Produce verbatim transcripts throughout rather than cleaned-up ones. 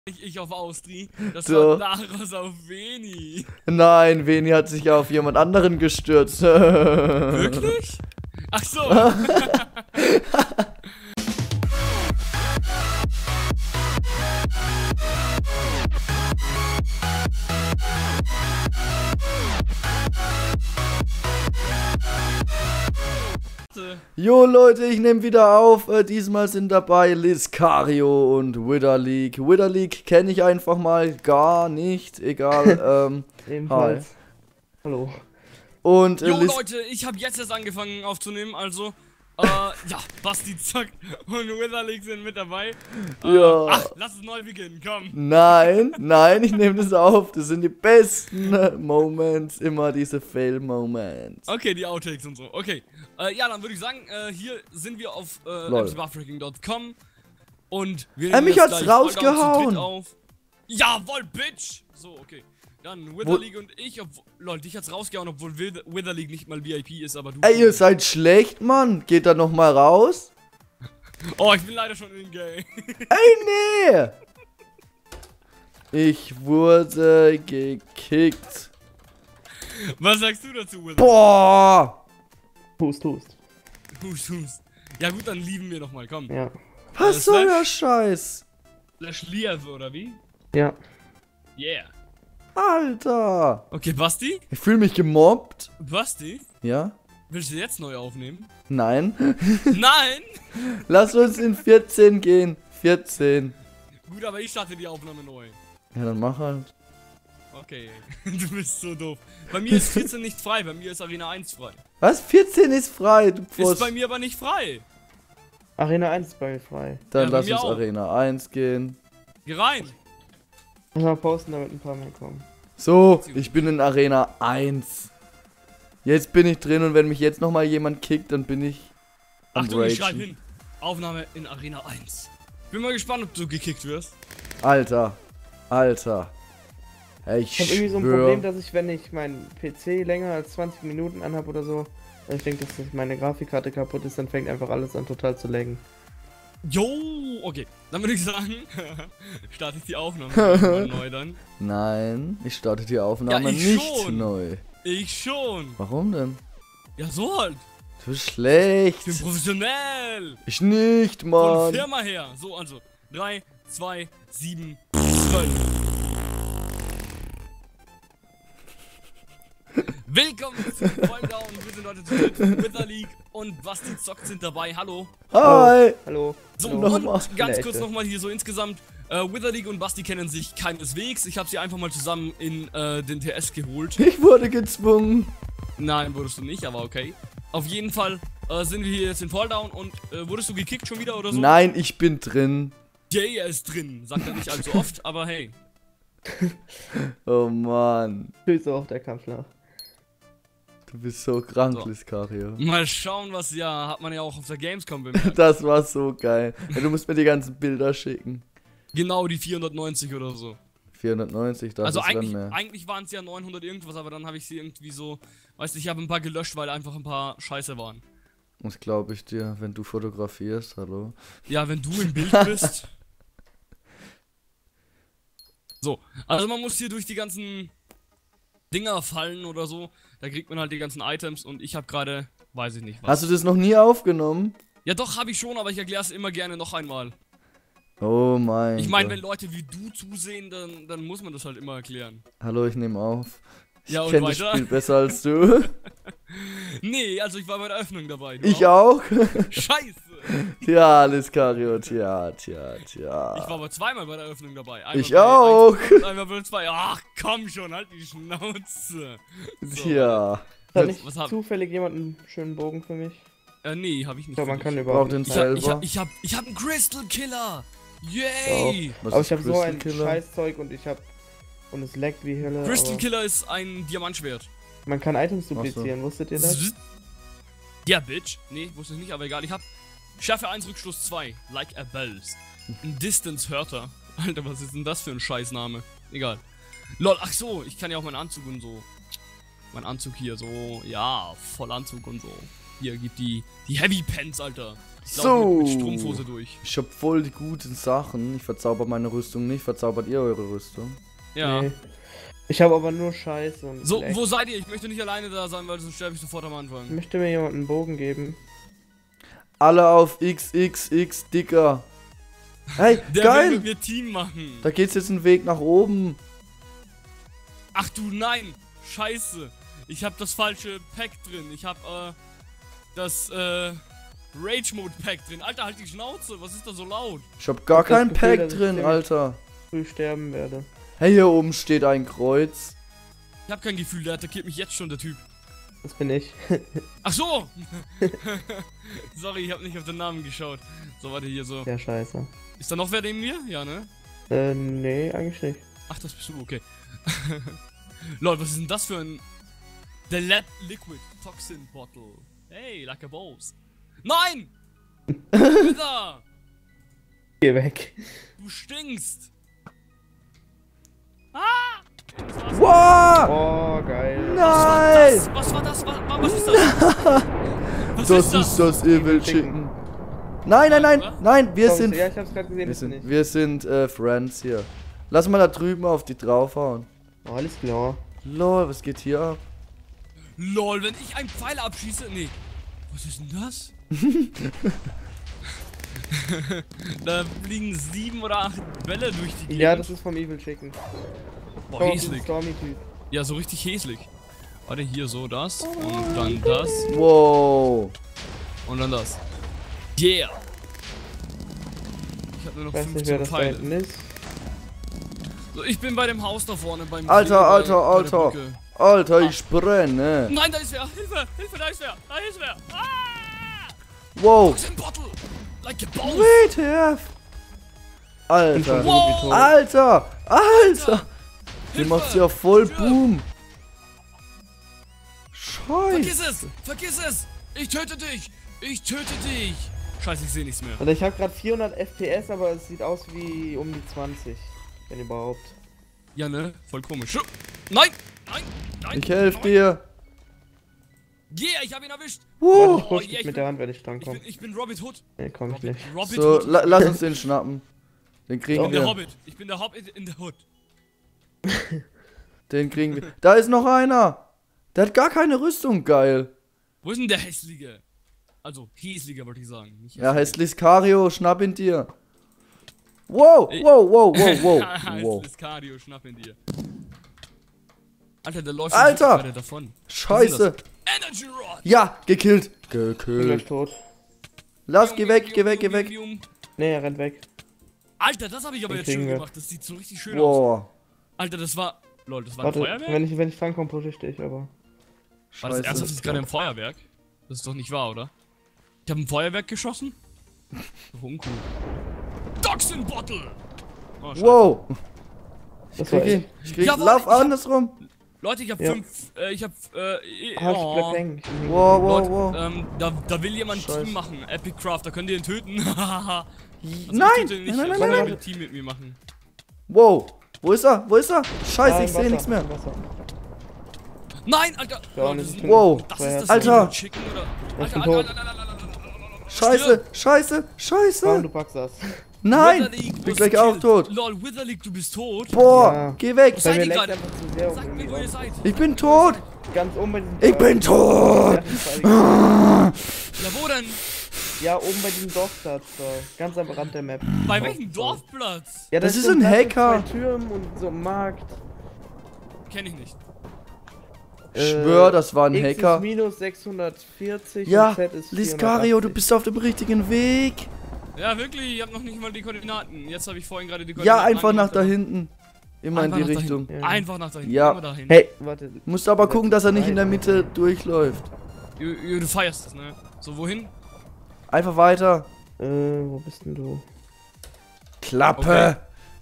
Ich, ich auf Austri, das So. war Laros auf Veni. Nein, Veni hat sich auf jemand anderen gestürzt. Wirklich? Ach so. Jo Leute, ich nehme wieder auf. Äh, diesmal sind dabei Liscario und Wither League. Wither League kenne ich einfach mal gar nicht. Egal. ähm, Ebenfalls. Hi. Hallo. Und äh, Jo Lis Leute, ich habe jetzt erst angefangen aufzunehmen, also äh, ja, Basti zockt und Wither League sind mit dabei. Äh, Ja. Ach, lass es neu beginnen, komm. Nein, nein, ich nehme das auf. Das sind die besten äh, Moments, immer diese Fail-Moments. Okay, die Outtakes und so. Okay. Äh, ja, dann würde ich sagen, äh, hier sind wir auf äh, Lol. m c buffbreaking punkt com und wir Er nehmen mich jetzt hat's gleich rausgehauen. Fallout zu dritt auf. Jawohl, Bitch! So, okay. Dann Wither Wo- League und ich, obwohl, lol, dich hat's rausgehauen, obwohl Wither Wither League nicht mal V I P ist, aber du... Ey, ihr seid schlecht, Mann. Geht da noch mal raus? Oh, ich bin leider schon in Game. Ey, nee. Ich wurde gekickt. Was sagst du dazu, Wither? Boah. Hust, hust. Hust, hust. Ja gut, dann lieben wir nochmal, komm. Ja. Was Äh, soll der Slash- Scheiß? Slash Lieve, oder wie? Ja. Yeah. Alter. Okay, Basti? Ich fühle mich gemobbt. Basti? Ja? Willst du jetzt neu aufnehmen? Nein. Nein! Lass uns in vierzehn gehen. vierzehn. Gut, aber ich starte die Aufnahme neu. Ja, dann mach halt. Okay, du bist so doof. Bei mir ist vierzehn nicht frei, bei mir ist Arena eins frei. Was? vierzehn ist frei, du Ist Pfost. bei mir aber nicht frei. Arena eins ist bei mir frei. Dann Ja, bei lass mir uns auch. Arena eins gehen. Geh rein. Mal posten, damit ein paar mehr kommen. So, ich bin in Arena eins. Jetzt bin ich drin und wenn mich jetzt nochmal jemand kickt, dann bin ich am Achtung, ich schreibe Ragen. hin. Aufnahme in Arena eins. Bin mal gespannt, ob du gekickt wirst. Alter. Alter. Ey, ich Ich habe irgendwie so ein schwör. Problem, dass ich, wenn ich meinen P C länger als zwanzig Minuten anhab oder so, weil ich denke, dass das meine Grafikkarte kaputt ist, dann fängt einfach alles an total zu laggen. Jo, okay. Dann würde ich sagen, starte ich die Aufnahme mal neu dann. Nein, ich starte die Aufnahme Ja, ich nicht schon. neu. Ich schon. Warum denn? Ja, so halt. Du bist schlecht. Ich bin professionell. Ich nicht, Von Mann. Firma her. So, also. drei, zwei, sieben, zwölf. Willkommen zu Volldown. Wir sind heute zu dritt. Wither League und Basti zockt sind dabei. Hallo. Hi. Hallo. So, Hallo. Nochmal. und ganz Eine kurz echte. nochmal hier so insgesamt. Äh, Wither League und Basti kennen sich keineswegs. Ich habe sie einfach mal zusammen in äh, den T S geholt. Ich wurde gezwungen. Nein, wurdest du nicht, aber okay. Auf jeden Fall äh, sind wir hier jetzt in Falldown und äh, wurdest du gekickt schon wieder oder so? Nein, ich bin drin. Jay, er ist drin. Sagt er nicht allzu oft, aber hey. Oh Mann. Fühlst du auch der Kampf nach? Du bist so krank, So. Liscario. Mal schauen, was ja, hat man ja auch auf der Gamescom bemerkt. Das war so geil. Ja, du musst mir die ganzen Bilder schicken. Genau die vierhundertneunzig oder so. vierhundertneunzig, das Also ist eigentlich, dann mehr. eigentlich waren es ja neunhundert irgendwas, aber dann habe ich sie irgendwie so, weißt du, ich habe ein paar gelöscht, weil einfach ein paar Scheiße waren. Das glaube ich dir, wenn du fotografierst, hallo. Ja, wenn du im Bild bist. So, also man muss hier durch die ganzen Dinger fallen oder so. Da kriegt man halt die ganzen Items und ich habe gerade, weiß ich nicht was. Hast du das noch nie aufgenommen? Ja doch, habe ich schon, aber ich erkläre es immer gerne noch einmal. Oh mein Ich meine, wenn Gott. Leute wie du zusehen, dann, dann muss man das halt immer erklären. Hallo, ich nehme auf. Ich Ja, und kenne das weiter? Spiel besser als du. Nee, also ich war bei der Öffnung dabei. du Ich auch. Scheiße! Ja, Liscario, tja, tja, tja. Ich war aber zweimal bei der Öffnung dabei. Einmal Ich bei auch. eins und einmal bei zwei. Ach komm schon, halt die Schnauze. So. Tja. Hat nicht was hab- zufällig jemand einen schönen Bogen für mich? Äh, nee, hab ich nicht. Ich glaube, man für kann dich. überhaupt Braucht den nicht. Ich hab, ich selber. hab, ich hab, ich hab einen Crystal Killer! Yay! Was Aber ist ich habe so Crystal ein Killer? Scheißzeug und ich habe und es laggt wie Hölle. Crystal aber Killer ist ein Diamantschwert. Man kann Items so. duplizieren, wusstet ihr das? Zzz. Ja, Bitch. Nee, wusste ich nicht, aber egal. Ich hab Schärfe eins, Rückstoß zwei. Like a Bells. Ein Distance Hurter. Alter, was ist denn das für ein Scheißname? Egal. Lol, ach so, ich kann ja auch meinen Anzug und so. Mein Anzug hier, so, ja, voll Anzug und so. Hier, gib die, die Heavy Pants, Alter. Ich lauf So. mit, mit Strumpfhose durch. Ich hab voll die guten Sachen. Ich verzauber meine Rüstung nicht. Verzaubert ihr eure Rüstung? Ja. Nee. Ich habe aber nur Scheiße und So, Blech. wo seid ihr? Ich möchte nicht alleine da sein, weil sonst sterbe ich sofort am Ich Anfang. möchte mir jemand einen Bogen geben. Alle auf X X X Dicker. Hey, Der will geil! mit mir Team machen. Da geht's jetzt einen Weg nach oben. Ach du nein! Scheiße! Ich hab das falsche Pack drin. Ich hab äh, das äh, Rage Mode Pack drin. Alter, halt die Schnauze. Was ist da so laut? Ich hab gar Ich hab das kein Gefühl, Pack dass ich drin, ziemlich- Alter. Früh sterben werde. Hey, hier oben steht ein Kreuz. Ich hab kein Gefühl, der attackiert mich jetzt schon, der Typ. Das bin ich. Ach so! Sorry, ich hab nicht auf den Namen geschaut. So, warte, hier so. Ja, scheiße. Ist da noch wer neben mir? Ja, ne? Äh, nee, eigentlich nicht. Ach, das bist du, okay. Lol, was ist denn das für ein... The Lab Liquid Toxin Bottle. Hey, like a boss. Nein! Wither! Geh weg. Du stinkst! Ah! Was war's? Wow! Oh, geil. Nein! Was war das? Was, war das? was, was ist das? Was Das ist das? ist das Evil Chicken. Nein, nein, nein, nein, wir Komm, sind... Ja, ich hab's gerade gesehen, Wir das bin sind, ich. wir sind äh, Friends hier. Lass mal da drüben auf die draufhauen. Oh, alles klar. Lol, was geht hier ab? Lol, wenn ich einen Pfeil abschieße. Nee. Was ist denn das? Da fliegen sieben oder acht Bälle durch die Gegend. Ja, das ist vom Evil Chicken. Boah, Oh, häslich. Stormy-Typ. Ja, so richtig häslich. Warte, hier so das. Und dann das. Wow. Und dann das. Yeah. Ich hab nur noch Ich weiß nicht, fünfzehn wer das da Pfeile. hinten ist. So, ich bin bei dem Haus da vorne. Beim Alter, See, bei- Alter, bei der Alter. Brücke. Alter, ich brenne. Nein, da ist wer. Hilfe, Hilfe, da ist wer. Da ist wer. Ah! Wow. Toxin Bottle. Like a boss. W T F. Bin schon Alter. so gut wie Wow. tot. Alter. Alter. Alter. Die Hilfe. macht's ja voll Stirb. Boom. Vergiss Scheiße. es! Vergiss es! Ich töte dich! Ich töte dich! Scheiße, ich sehe nichts mehr. Also ich habe gerade vierhundert F P S, aber es sieht aus wie um die zwanzig. Wenn überhaupt. Ja, ne? Voll komisch. Nein! Nein! Nein! Ich helfe nein. dir. Yeah, ich hab ihn erwischt! Warte, Wow. ich push yeah, dich ich mit bin- der Hand, wenn ich Ich drankomme. bin, ich bin Robin Hood. Nee, komm ich nicht. Robin So, Hood. la lass uns den schnappen. Den Ich kriegen bin der wir. Hobbit. Ich bin der Hobbit in der Hood. Den kriegen wir. Da ist noch einer. Der hat gar keine Rüstung. Geil. Wo ist denn der Hässliche? Also, Hässliche wollte ich sagen. Nicht Ja, heißt Liscario, schnapp ihn dir. Wow, Ey. wow, wow, wow, wow. Heißt wow. Liscario, schnapp ihn dir. Alter, der läuft Alter. gerade davon. Scheiße. Energy Rod! Ja, gekillt. Ich bin gleich Gekillt. tot. Lass, geh weg, geh weg, geh weg. Nee, er rennt weg. Alter, das habe ich aber Den jetzt schön kriegen wir. gemacht. Das sieht so richtig schön aus. Wow. Alter, das war... Lol, das war ein Warte, Feuerwerk? wenn ich, wenn ich drankomme, push ich dich, aber. War das Scheiße. ernsthaft jetzt gerade ein Feuerwerk? Das ist doch nicht wahr, oder? Ich habe ein Feuerwerk geschossen? Doch uncool. Toxin Bottle! Oh, scheiße. Wow. Ich Das war krieg ihn. echt. Ich krieg ihn. Jawohl, Lauf ich hab- andersrum. Leute, ich habe Ja. fünf... Äh, ich habe... Äh, Ah, ich oh. bleib hängen. Ich bin hängen. Wow, wow, Leute, wow. ähm, da, da will jemand ein Scheiße. Team machen. Epic Craft, da könnt ihr ihn töten. Hahaha. Also Nein. ich töte ihn nicht, Nein, nein, also nein, er nein. will ein Team mit mir machen. Wow. Wo ist er? Wo ist er? Scheiße, Ah, ich im sehe Wasser, nichts mehr. im Wasser. Nein, Alter! Ja, Oh, und das ich ist, bin- Wow. das Zwei ist das Alter. Evil Chicken oder... Ich Alter, bin Alter, tot. Alter, Alter, Alter, Alter, Alter. Scheiße, scheiße, Komm, scheiße. du packst das. Nein. Witherleague, Ich du bin hast gleich auch gekillt. tot. Lol, Witherleague, du bist tot. Boah, Ja. geh weg. Was Bei seid mir ihr leckt gerade? einfach zu sehr Sagt irgendwie mir, wo ihr raus. seid. Ich bin tot. Ganz oben bei diesem Ich bin tot. Ja, wo denn? Ja, oben bei diesem Dorfplatz da. Ganz am Rand der Map. Bei welchem Dorfplatz? Ja, Das ist so ein Platz mit Hacker. Zwei Türmen und so ein Markt. Kenn ich nicht. Ich schwör, das war ein X Hacker. ist minus sechshundertvierzig Ja, und Z ist Liscario, du vierhundertachtzig. bist auf dem richtigen Weg. Ja, wirklich, ich hab noch nicht mal die Koordinaten. Jetzt habe ich vorhin gerade die Ja, Koordinaten einfach nach angemacht, da aber- hinten. Immer in Einfach die nach da Richtung. hinten. Ja. Einfach nach dahin. Ja. Immer dahin. Hey, warte. Musst aber gucken, dass er nicht in der Mitte durchläuft. Du, du, du feierst es, ne? So, wohin? Einfach weiter. Äh, wo bist denn du? Klappe.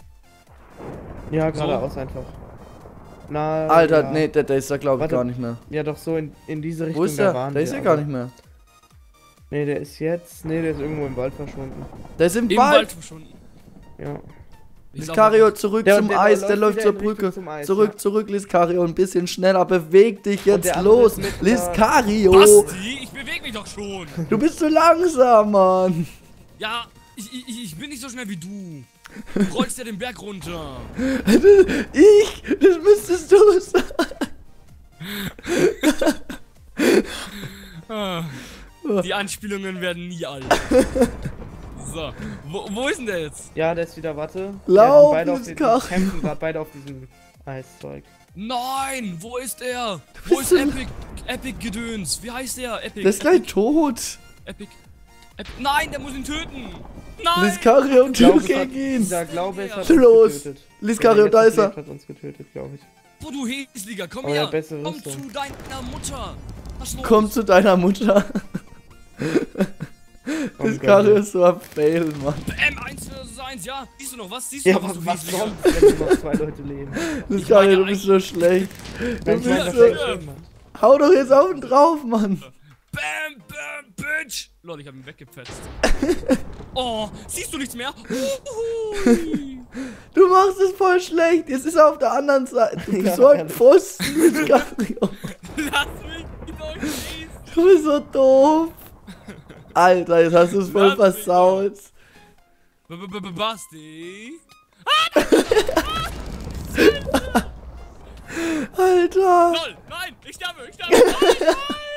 Ja, geradeaus einfach. Na, Alter, ja. nee, der, der ist da glaube ich Warte. gar nicht mehr. Ja, doch so in, in diese Richtung. Wo ist da der? waren Der ist wir, ja gar aber- nicht mehr. Nee, der ist jetzt. Nee, der ist irgendwo im Wald verschwunden. Der ist im, Im Wald. Wald verschwunden. Ja. Ich Liskario, glaub, zurück Der- zum der Eis, läuft der läuft wieder zur in Richtung Brücke. zum Eis, Zurück, ja. zurück, Liskario, ein bisschen schneller, beweg dich jetzt der andere los. ist mit, äh, Liskario, Basti, ich bewege mich doch schon. du bist zu langsam, Mann. Ja, ich, ich, ich bin nicht so schnell wie du. Du rollst ja den Berg runter. Ich, das müsstest du sein. Ah, Die Anspielungen werden nie alt. So, wo, wo ist denn der jetzt? Ja, der ist wieder, warte. Lauf, Ja, die sind beide auf den, Liskario. die kämpfen gerade beide auf diesem Eiszeug. Nein, wo ist er? Wo bist ist so- Epic? Epic Gedöns. Wie heißt der? Epic. Der ist gleich tot. Epic. Epic. Nein, der muss ihn töten. Nein. Liskario, Ich du glaube, es hat, gegen ihn. dieser Glaube ist hat Los. uns getötet. Liskario, Der da ist er. letzte hat uns getötet, glaube ich. Wo du Häsliger, komm Aber er her. hat bessere Komm Rüstung. zu deiner Mutter. Was los? Komm zu deiner Mutter. Komm, Liskario komm. ist so am Fail, Mann. M eins versus eins, ja. Siehst du noch was? Siehst du Ja, noch was, was, du was Häsliger? sonst, wenn noch zwei Leute leben? Liskario, du meine bist so schlecht. Du Wenn ich meine, bist das so... wäre schön, Mann. Hau doch jetzt auf ihn drauf, Mann. Bam, bam, bitch. Lol, ich hab ihn weggepfetzt. Oh, siehst du nichts mehr? Uhui. Du machst es voll schlecht. Jetzt ist er auf der anderen Seite. Du bist Ja, so ein ehrlich. Pfosten, Liskario. Lass mich doch schießen. Du bist so doof. Alter, jetzt hast du es voll Lass mich versaut. B -b -b Basti. Alter. Lol, nein, ich sterbe, ich sterbe. Nein,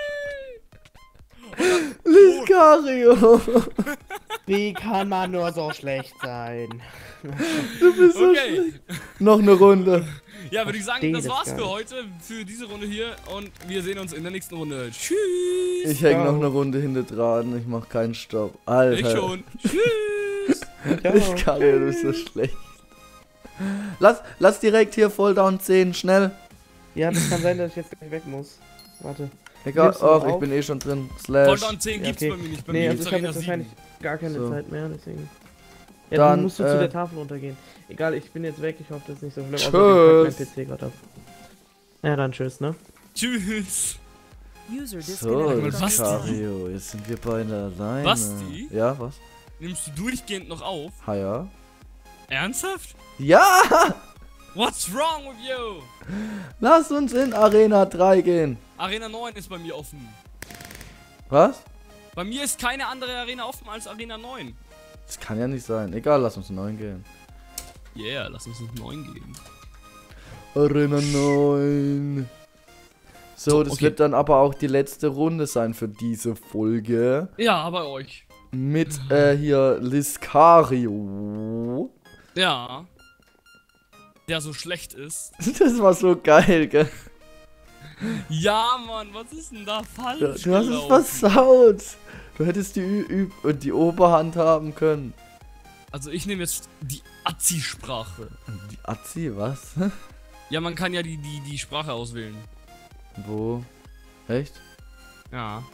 nein. Liskario. Wie kann man nur so schlecht sein? Du bist so Okay. schlecht. Noch eine Runde. Ja, würde ich sagen, verstehe das das war's gar für nicht. heute, für diese Runde hier. Und wir sehen uns in der nächsten Runde. Tschüss. Ich häng Ciao. noch eine Runde hinter dran. Ich mach keinen Stopp. Alter. Ich schon. Tschüss. Ciao. Liskario, du bist so schlecht. Lass, lass direkt hier Volldown zehn, schnell. Ja, das kann sein, dass ich jetzt gleich weg muss. Warte. Egal, Nimmst du ach, noch ich auf? bin eh schon drin. Slash. Volldown zehn Ja, gibt's okay. bei mir nicht. Bei Nee, mir also gibt's ich habe Arena jetzt sieben. wahrscheinlich gar keine So. Zeit mehr, deswegen. Ja, Dann, dann musst du äh, zu der Tafel runtergehen. Egal, ich bin jetzt weg, ich hoffe, das ist nicht so schlimm. Tschüss. Außerdem packt mein P C gerade ab. Ja, dann tschüss, ne? Tschüss. User So, disconnected. Was? Liskario, jetzt sind wir beide alleine. Basti? Ja, was? Nimmst du durchgehend noch auf? Ha, ja. Ernsthaft? Ja! What's wrong with you? Lass uns in Arena drei gehen. Arena neun ist bei mir offen. Was? Bei mir ist keine andere Arena offen als Arena neun. Das kann ja nicht sein. Egal, lass uns in neun gehen. Yeah, lass uns in neun gehen. Arena neun. So, So, das okay. wird dann aber auch die letzte Runde sein für diese Folge. Ja, bei euch. Mit äh, hier Liskario. Ja. Der so schlecht ist. Das war so geil, gell? Ja, Mann, was ist denn da falsch? Du, du hast es gelaufen? versaut. Du hättest die, Ü Ü die Oberhand haben können. Also ich nehme jetzt die Azi-Sprache. Die Azi, was? Ja, man kann ja die, die, die Sprache auswählen. Wo? Echt? Ja.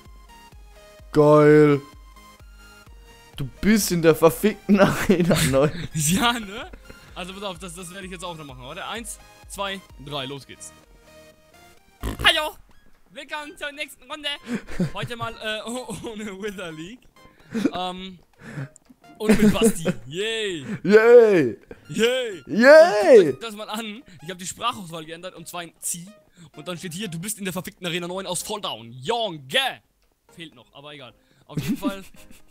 Geil. Du bist in der verfickten Arena neun. Ja, ne? Also pass auf, das, das werde ich jetzt auch noch machen. Warte, eins, zwei, drei, los geht's. Hallo! Willkommen zur nächsten Runde. Heute mal äh, oh- ohne Wither League. Ähm. Und mit Basti. Yay! Yay! Yay! Yay! Guckt euch das mal an. Ich habe die Sprachauswahl geändert und zwar in Zieh. Und dann steht hier, du bist in der verfickten Arena neun aus Volldown. Junge! Fehlt noch, aber egal. Auf jeden Fall.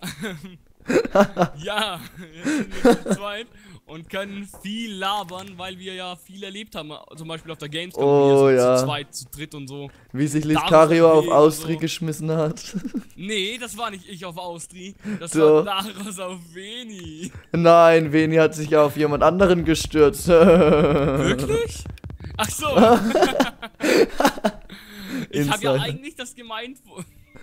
Ja, jetzt sind wir zu zweit und können viel labern, weil wir ja viel erlebt haben. Zum Beispiel auf der Gamescom, Oh, wie wir so ja. zu zweit, zu dritt und so. Wie sich Darf Liskario auf ich Austri so? geschmissen hat. Nee, das war nicht ich auf Austri. Das So. war Laros auf Veni. Nein, Veni hat sich ja auf jemand anderen gestürzt. Wirklich? Ach so. Ich habe ja Insider. eigentlich das gemeint. wo-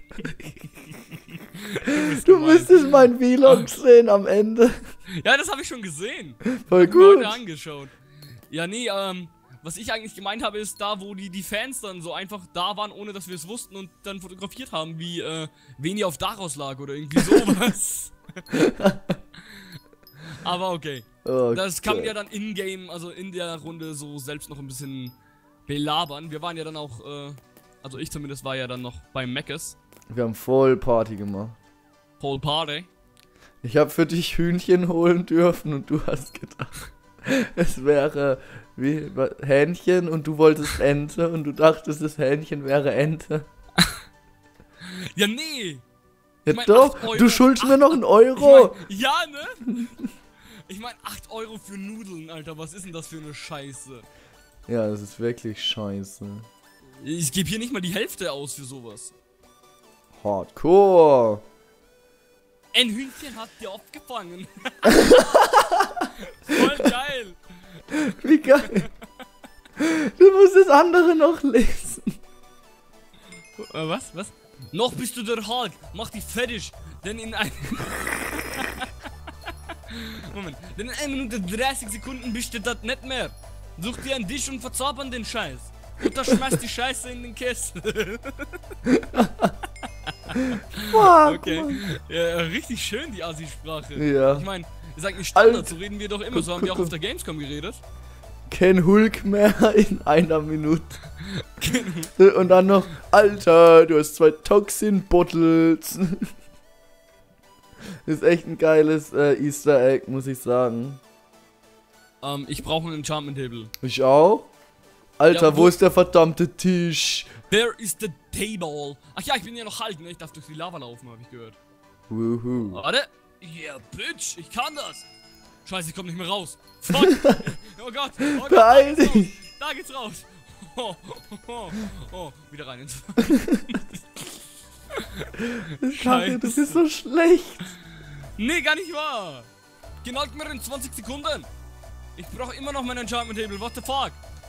Du müsstest mein Vlog sehen am Ende. Ja, das habe ich schon gesehen. Voll Hab mir gut. heute angeschaut. Ja, nee, ähm, was ich eigentlich gemeint habe, ist da, wo die, die Fans dann so einfach da waren, ohne dass wir es wussten und dann fotografiert haben, wie, äh, Veni auf Dachhaus lag oder irgendwie sowas. Aber okay. Okay. Das kann man ja dann in-game, also in der Runde so selbst noch ein bisschen belabern. Wir waren ja dann auch, äh, also ich zumindest war ja dann noch beim Meckes. Wir haben voll Party gemacht. Whole Party. Ich habe für dich Hühnchen holen dürfen und du hast gedacht, es wäre wie Hähnchen und du wolltest Ente und du dachtest, das Hähnchen wäre Ente. Ja, nee. Ja Ich mein, doch, acht Euro, du schuldest acht, mir noch einen Euro. Ich mein, ja, ne? Ich meine, acht Euro für Nudeln, Alter. Was ist denn das für eine Scheiße? Ja, das ist wirklich scheiße. Ich gebe hier nicht mal die Hälfte aus für sowas. Hardcore. Ein Hühnchen hat dir aufgefangen. Voll geil. Wie geil. Du musst das andere noch lesen. Äh, was? Was? Noch bist du der Hulk. Mach dich fertig. Denn in ein... Moment. Denn in einer Minute dreißig Sekunden bist du das nicht mehr. Such dir einen Tisch und verzaubern den Scheiß. Und dann schmeißt die Scheiße in den Kessel. Fuck, Okay. Mann. Ja, richtig schön, die Asi-Sprache. Ja. Ich meine, ist eigentlich Standard, Alt- so reden wir doch immer. So haben wir auch auf der Gamescom geredet. Kein Hulk mehr in einer Minute. Und dann noch, Alter, du hast zwei Toxin-Bottles. Ist echt ein geiles äh, Easter Egg, muss ich sagen. Ähm, ich brauche einen Enchantment Table. Ich auch. Alter, Ja, wo wo- ist der verdammte Tisch? There is the table. Ach ja, ich bin ja noch Hulk, ne? Ich darf durch die Lava laufen, habe ich gehört. Wuhu. Warte. Yeah, bitch, ich kann das. Scheiße, ich komm nicht mehr raus. Fuck. Oh Gott. Oh Gott, Beeil da geht's dich. raus. Da geht's raus. Oh, oh, oh, oh. Wieder rein ins... Scheiße, das ist so schlecht. Nee, gar nicht wahr. Genau mir in zwanzig Sekunden. Ich brauche immer noch mein Enchantment Table. What the fuck?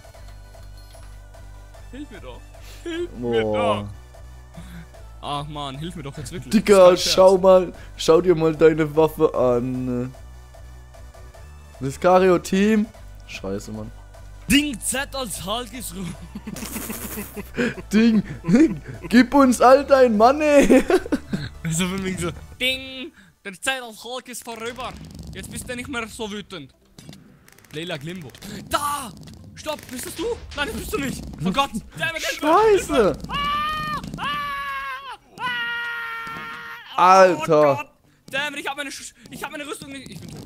Hilf mir doch. Hilf mir doch. Boah. Ach man, hilf mir doch jetzt wirklich. Digga, Das ist kein schau Scherz. mal, schau dir mal deine Waffe an. Liscario Team. Scheiße, Mann. Ding Z als Hulk ist rum. Ding, gib uns all dein Money. So von wegen so. Ding, der Zeit als Hulk ist vorüber. Jetzt bist du nicht mehr so wütend. Leila Glimbo. Da! Stopp, bist das du? Nein, das bist du nicht. Oh Gott. Damn it, Scheiße. Ah, ah, ah. Oh Alter. Gott. Damn it, ich hab meine, Sch ich hab meine Rüstung nicht. Ich bin tot.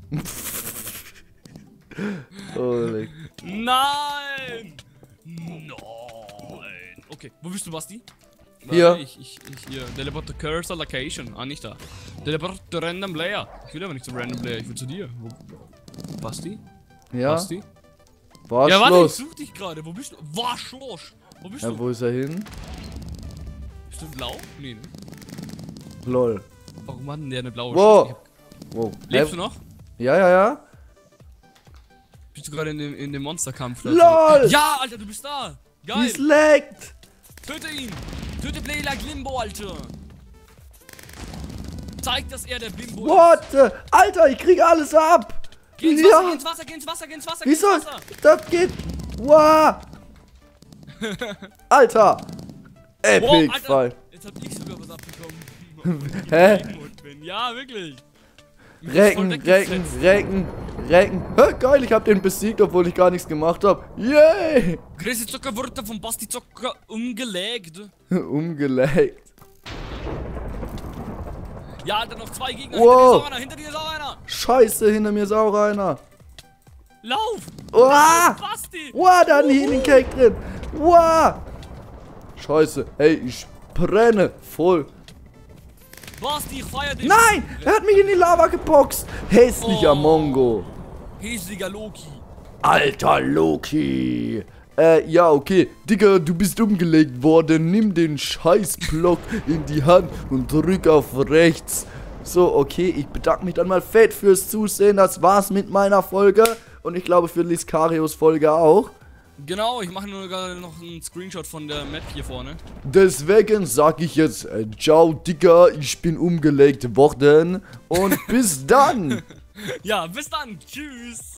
Holy. Nein! Nein! Okay, wo bist du, Basti? Hier. Warte, Ich, ich, ich, hier. Teleport to Cursor Location. Ah, nicht da. Teleport to Random Player. Ich will aber nicht zum Random Player, ich will zu dir. Wo? Basti? Ja, Basti? war Ja, warte, ich Schluss. such dich gerade. Wo bist du? War Schloss. Wo bist Ja, du? wo ist er hin? Bist du blau? Nee, ne? Lol. Warum hat denn der eine blaue Wow. Schrift? Wow. Lebst Hä? du noch? Ja, ja, ja. Bist du gerade in dem, in dem Monsterkampf? da? LOL! Ja, Alter, du bist da! Geil! He's lagged. Töte ihn! Töte Playla Glimbo, Alter! Zeig, dass er der Bimbo What? the- Alter, ich krieg alles ab. ist. Geh ins Wasser, geh Ja. ins Wasser, geh ins Wasser, geh ins Wasser, geh Wie ins soll Wasser! das geht? Wow. Alter. Epic Wow, Alter, Fall. jetzt hab ich sogar was abbekommen. Hä? Ja, wirklich. Mich Recken, ist voll recken, weggesetzt. recken, recken. Hä, geil, ich hab den besiegt, obwohl ich gar nichts gemacht hab. Yay! Chrissy Zucker wurde von Basti Zucker umgelegt. Umgelegt. Ja, Alter, noch zwei Gegner. Wow. Hinter dir ist auch einer, hinter dir ist auch einer. Scheiße, hinter mir ist auch einer. Lauf! Uah! Basti! Wow, da hat ein Healing Cake drin. Wow! Scheiße, hey, ich brenne voll. Basti, ich feier dich! Nein, er hat mich in die Lava geboxt. Hässlicher Oh. Mongo. Hiesiger Loki. Alter Loki. Äh, ja, okay. Digga, du bist umgelegt worden. Nimm den Scheißblock in die Hand und drück auf rechts. So, okay, ich bedanke mich dann mal fett fürs Zusehen. Das war's mit meiner Folge. Und ich glaube für Liscarios Folge auch. Genau, ich mache nur gerade noch einen Screenshot von der Map hier vorne. Deswegen sag ich jetzt, äh, ciao, Digga, ich bin umgelegt worden. Und bis dann. Ja, bis dann. Tschüss.